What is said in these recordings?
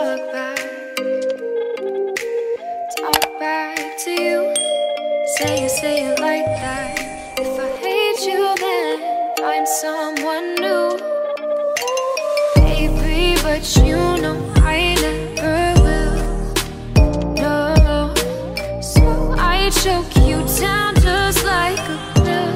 look back, talk back to you. Say it like that. If I hate you, then find someone new. Baby, but you know I never will. No, so I choke you down just like a pill.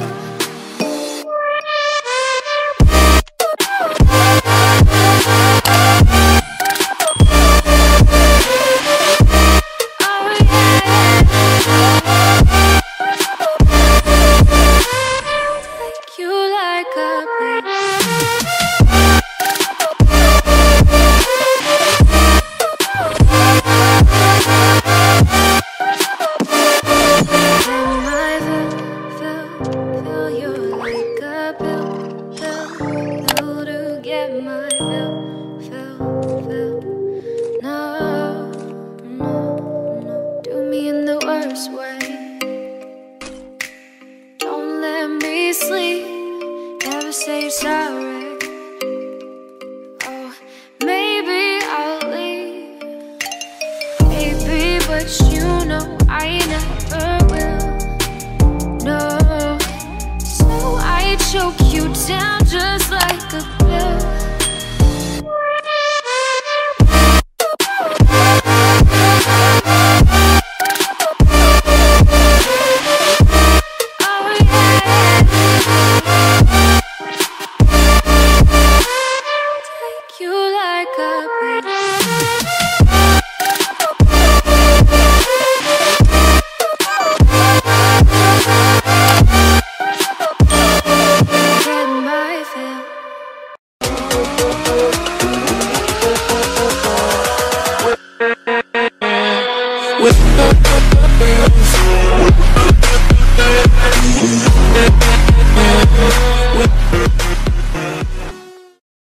Sleep, never say you're sorry. Oh, maybe I'll leave, baby, but you know I never will. No, so I choke you down just like a